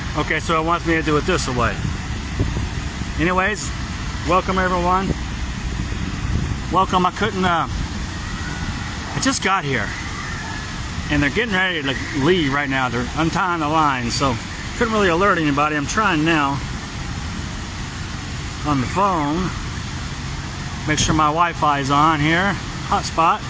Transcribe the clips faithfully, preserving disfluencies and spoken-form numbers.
Okay, so it wants me to do it this way. Anyways, welcome everyone. Welcome. I couldn't, uh, I just got here. And they're getting ready to leave right now. They're untying the line, so couldn't really alert anybody. I'm trying now on the phone. Make sure my Wi-Fi is on here. Hotspot.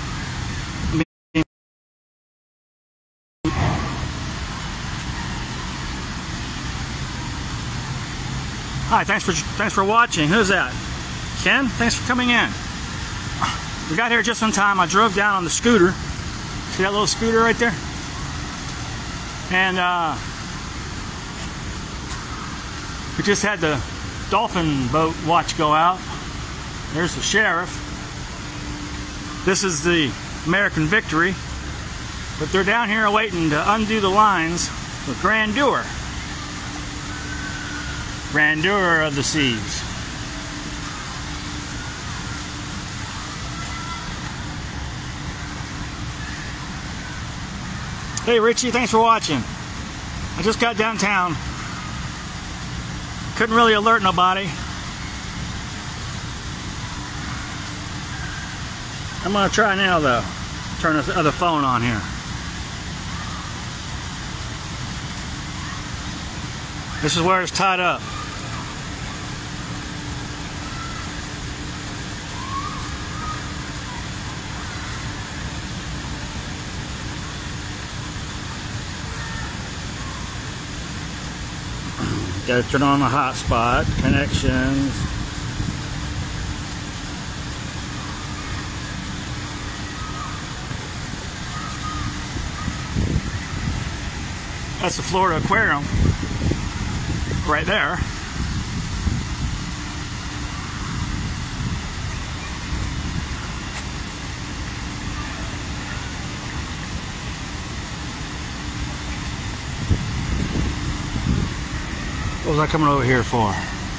Hi, thanks for thanks for watching. Who's that? Ken? Thanks for coming in. We got here just in time. I drove down on the scooter. See that little scooter right there? And uh, we just had the dolphin boat watch go out. There's the sheriff. This is the American Victory. But they're down here waiting to undo the lines with grandeur. Grandeur of the seas. Hey Richie, thanks for watching. I just got downtown. Couldn't really alert nobody. I'm gonna try now though. Turn this other phone on here. This is where it's tied up. Got to turn on the hotspot, connections. That's the Florida Aquarium right there. What was I coming over here for?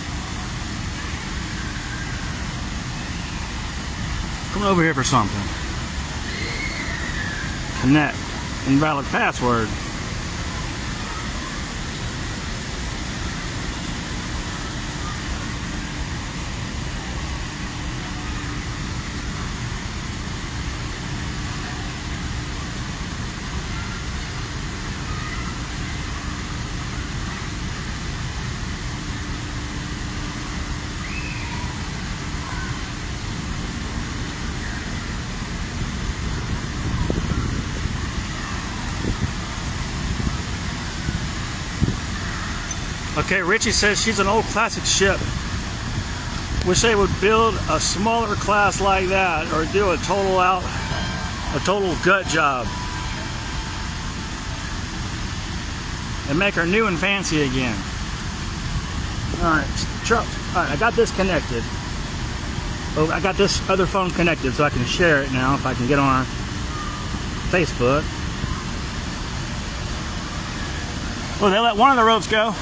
Coming over here for something. Connect. Invalid password. Okay, Richie says she's an old classic ship. Wish they would build a smaller class like that, or do a total out, a total gut job, and make her new and fancy again. All right, Charles. All right, I got this connected. Oh, I got this other phone connected, so I can share it now if I can get on Facebook. Oh, they let one of the ropes go.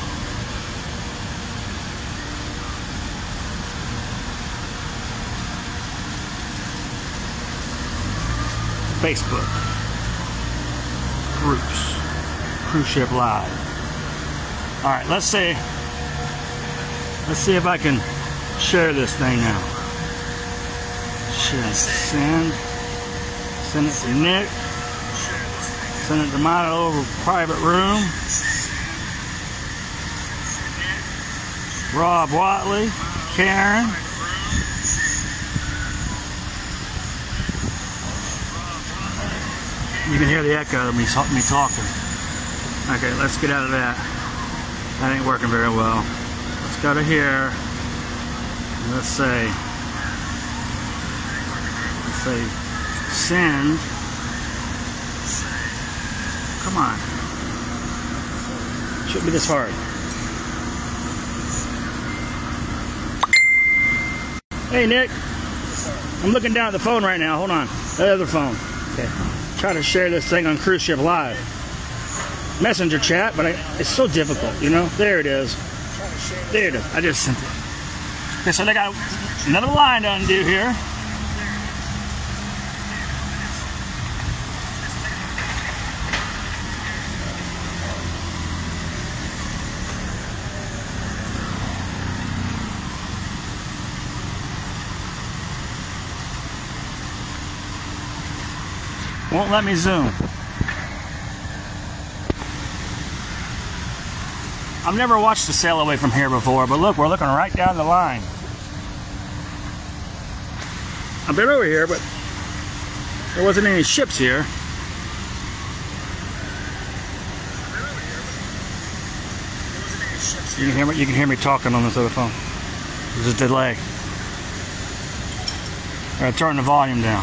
Facebook groups, Cruise Ship Live. All right, let's see. Let's see if I can share this thing now. Share, send, send it to Nick. Send it to my little private room. Rob Watley, Karen. You can hear the echo of me, me talking. Okay, let's get out of that. That ain't working very well. Let's go to here. Let's say, let's say, send. Come on. Shouldn't be this hard. Hey Nick. I'm looking down at the phone right now. Hold on. The other phone. Okay. Try to share this thing on Cruise Ship Live. Messenger chat, but I, it's so difficult, you know? There it is. There it is. I just sent it. Okay, so they got another line to undo here. won't let me zoom. I've never watched the sail away from here before, but look, we're looking right down the line. I've been over here, but there wasn't any ships here. You can hear me, you can hear me talking on this other phone. There's a delay. I'm going to turn the volume down.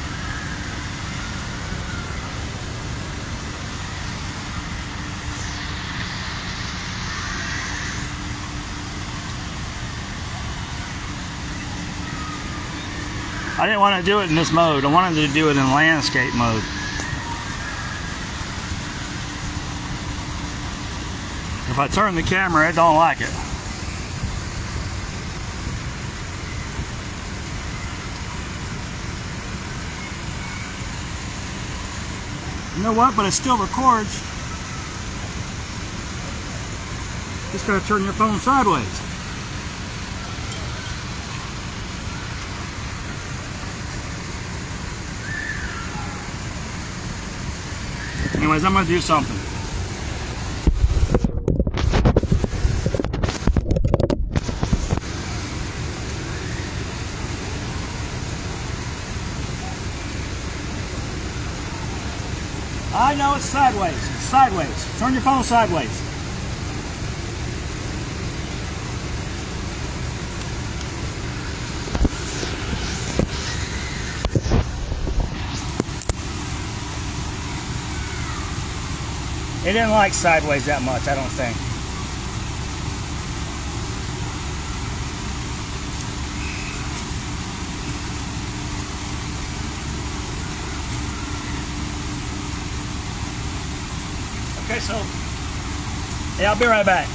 I didn't want to do it in this mode. I wanted to do it in landscape mode. If I turn the camera, it don't like it. You know what? But it still records. Just gotta turn your phone sideways. Anyways, I'm gonna do something. I know it's sideways. It's sideways. Turn your phone sideways. It didn't like sideways that much, I don't think. Okay, so, yeah, I'll be right back.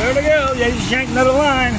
There we go. Yeah, just yanked another line.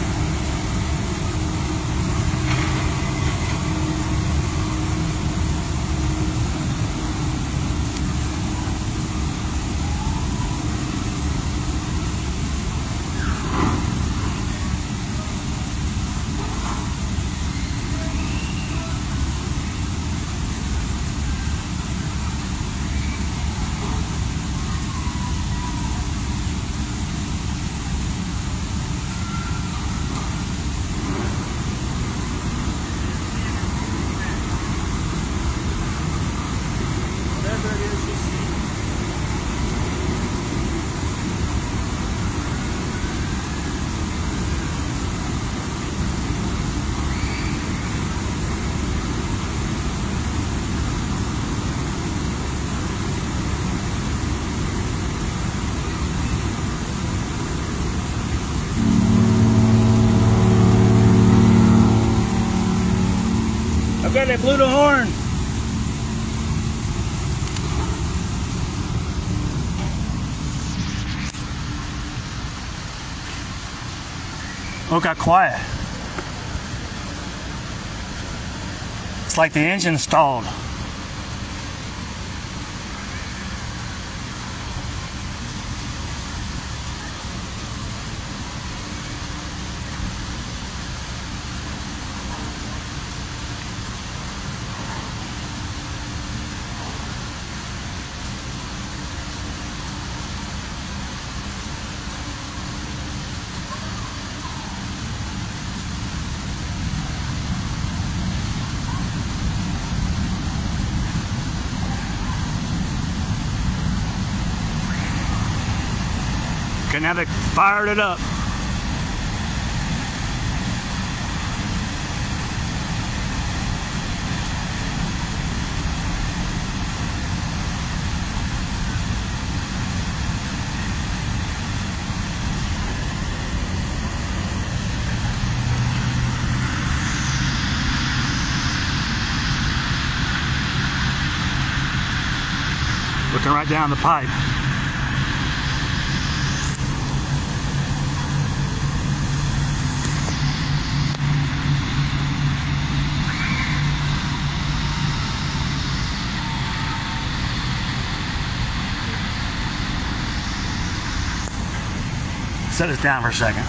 Okay, they blew the horn. Oh, it got quiet. It's like the engine stalled. Okay, now they fired it up. Looking right down the pipe. Set this down for a second.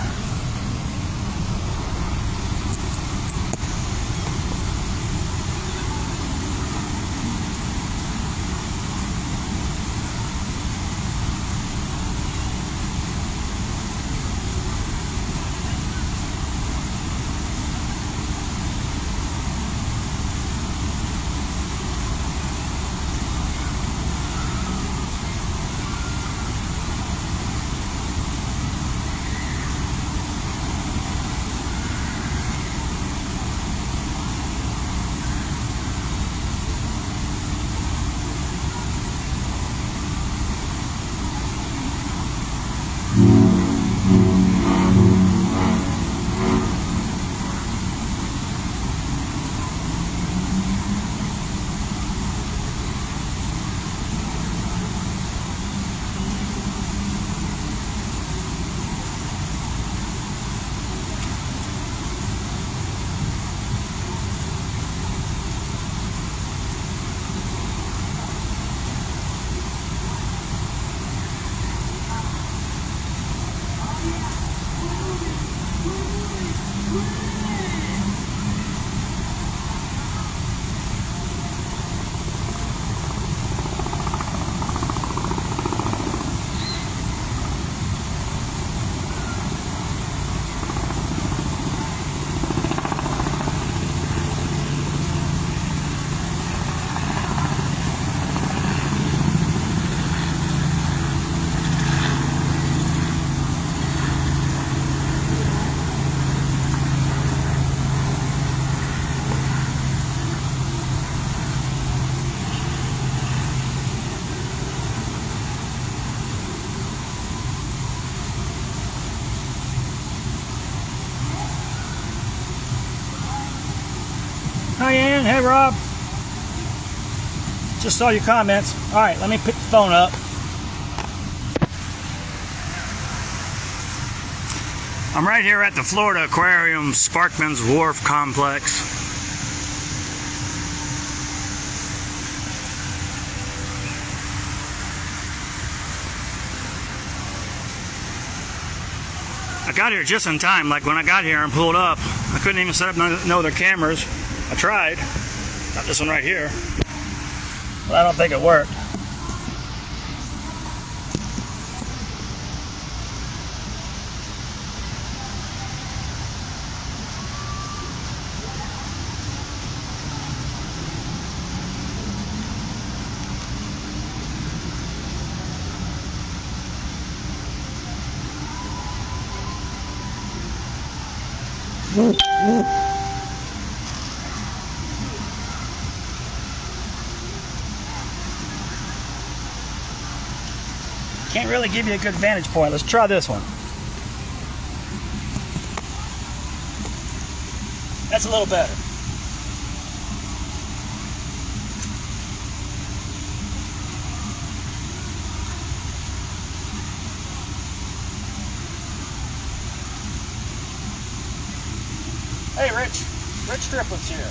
Hi, Ian. Hey, Rob. Just saw your comments. All right, let me pick the phone up. I'm right here at the Florida Aquarium Sparkman's Wharf Complex. I got here just in time. Like when I got here and pulled up, I couldn't even set up no, no other cameras. I tried. Got this one right here, but I don't think it worked. Can't really give you a good vantage point. Let's try this one. That's a little better. Hey, Rich. Rich Triplets here.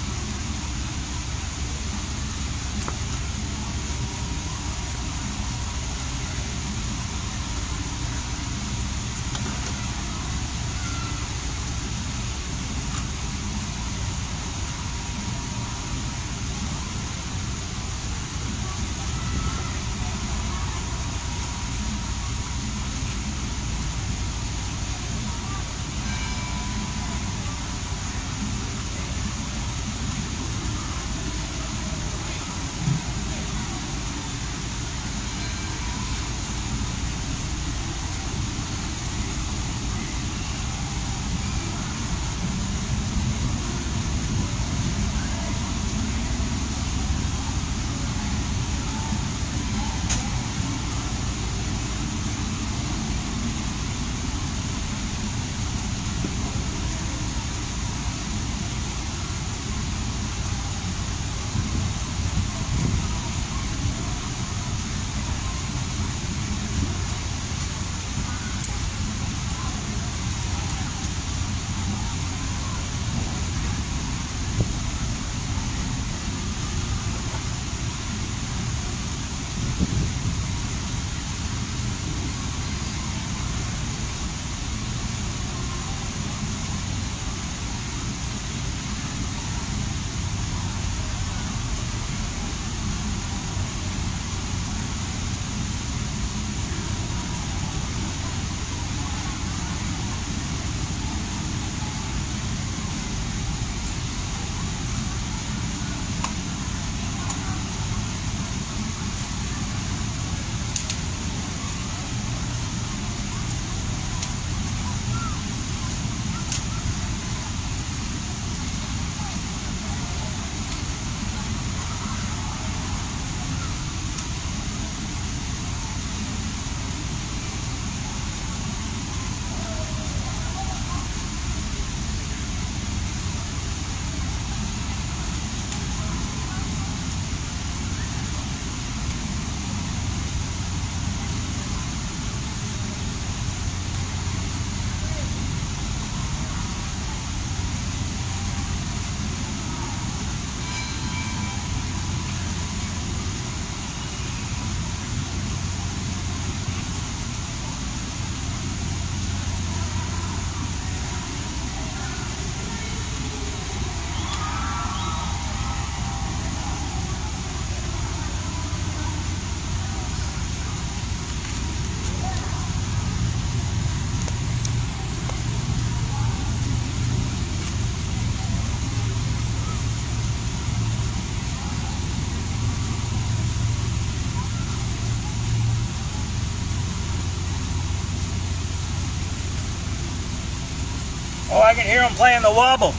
Oh, I can hear them playing the wobble.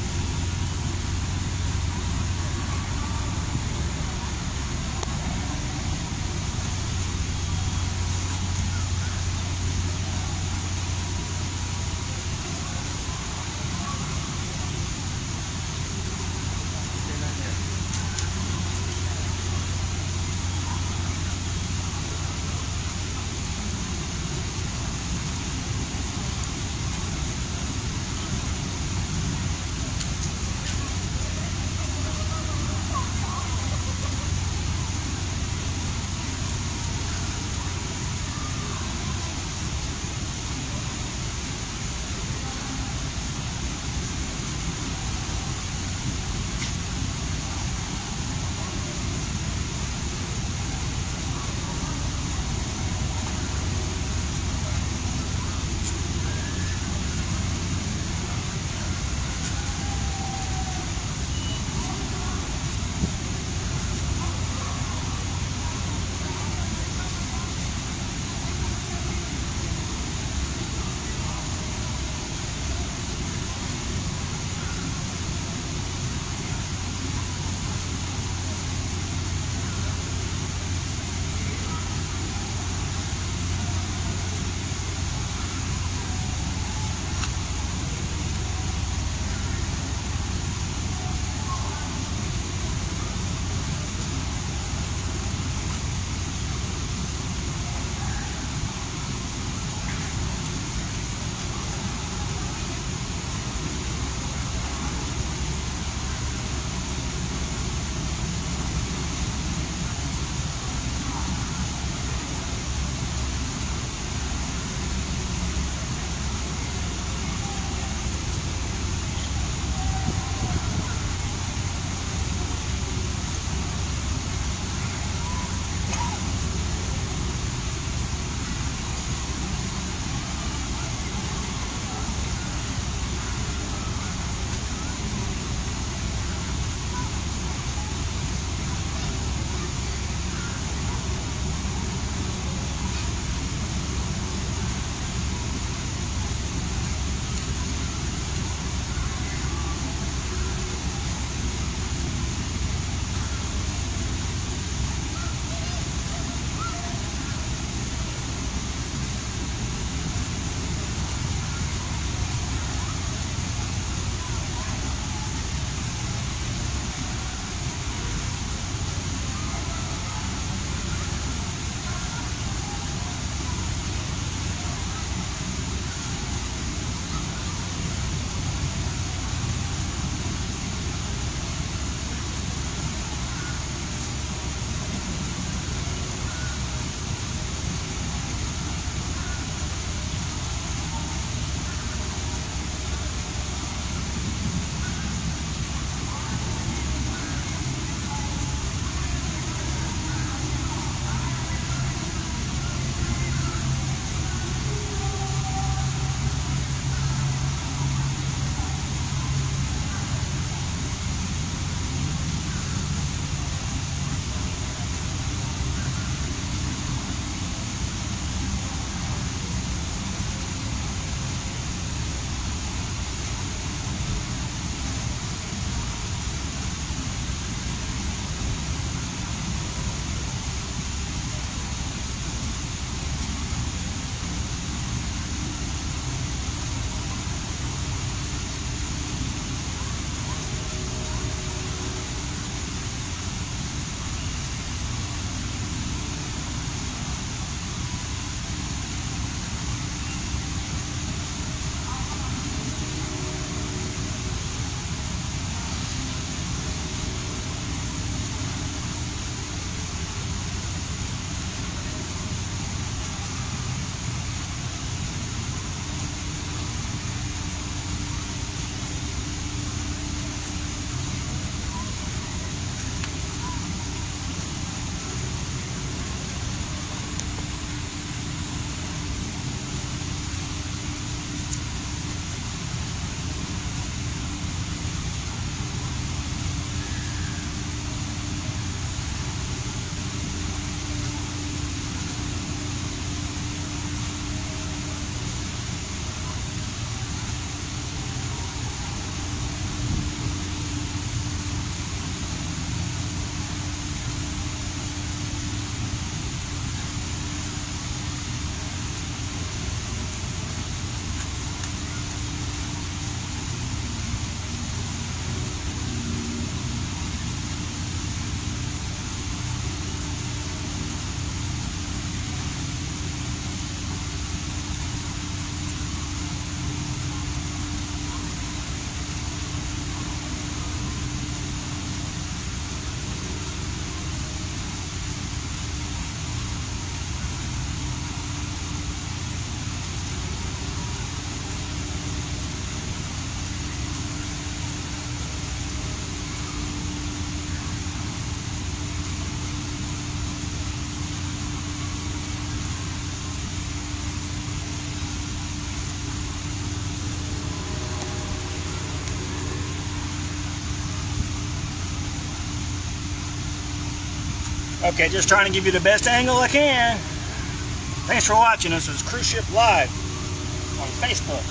Okay, just trying to give you the best angle I can. Thanks for watching. This is Cruise Ship Live on Facebook.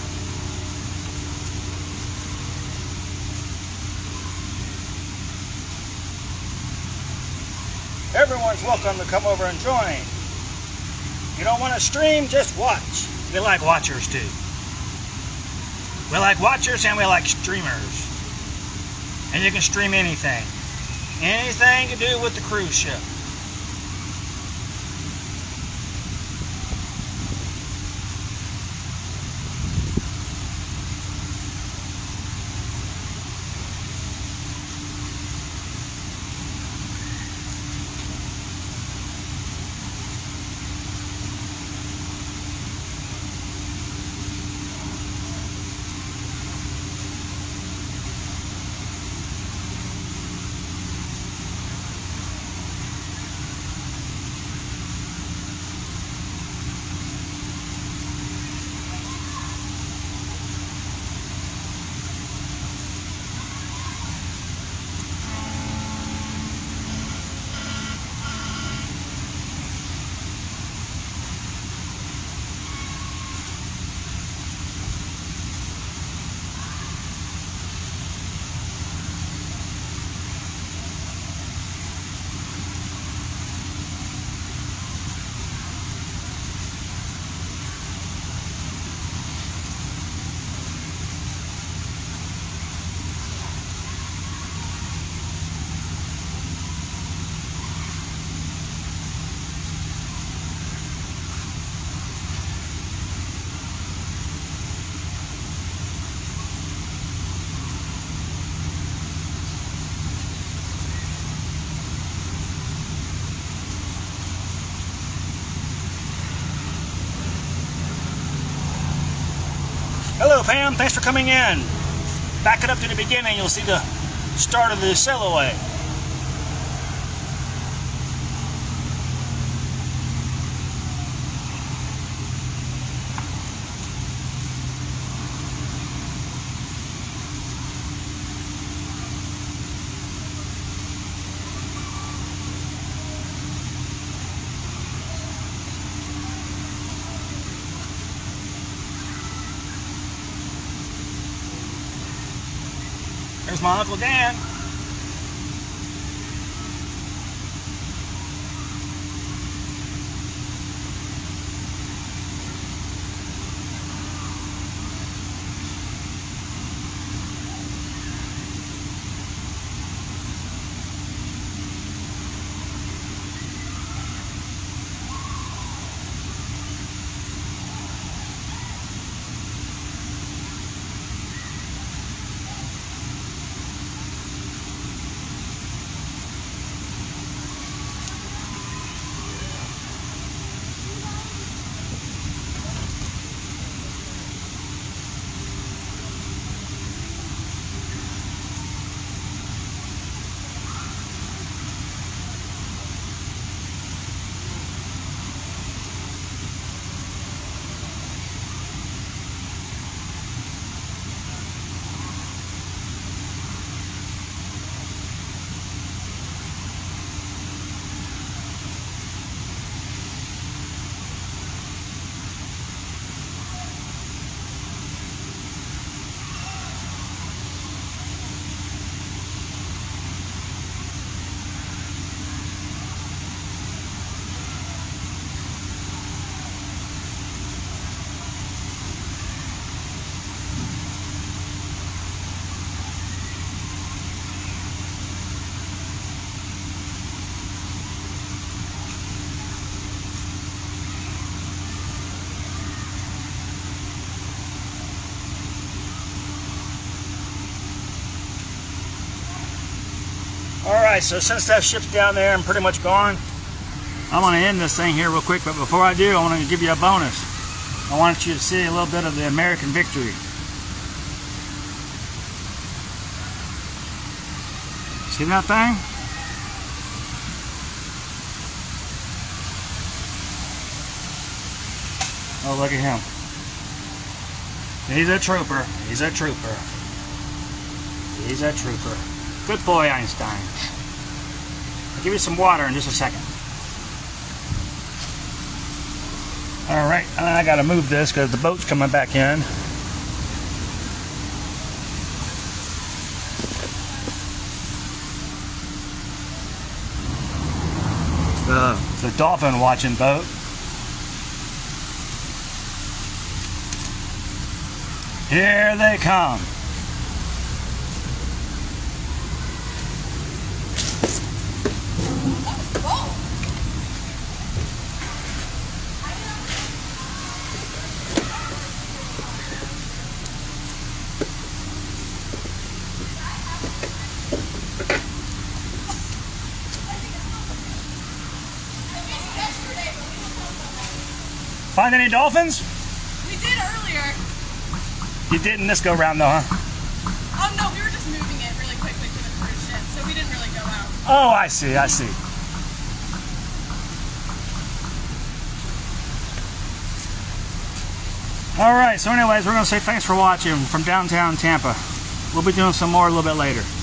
Everyone's welcome to come over and join. You don't want to stream, just watch. We like watchers too. We like watchers and we like streamers. And you can stream anything. Anything to do with the cruise ship. Hello Pam, thanks for coming in. Back it up to the beginning, you'll see the start of the sail away. There's my Uncle Dan. Alright, so since that ship's down there and pretty much gone, I want to end this thing here real quick, but before I do, I want to give you a bonus. I want you to see a little bit of the American victory. See that thing? Oh, look at him. He's a trooper. He's a trooper. He's a trooper. Good boy, Einstein. I'll give you some water in just a second. All right, I gotta move this because the boat's coming back in. Uh, the dolphin watching boat. Here they come. Find any dolphins? We did earlier. You didn't this go round though, huh? Oh no, we were just moving it really quickly for the cruise ship, so we didn't really go out. Oh, I see, I see. All right, so anyways, we're gonna say thanks for watching from downtown Tampa. We'll be doing some more a little bit later.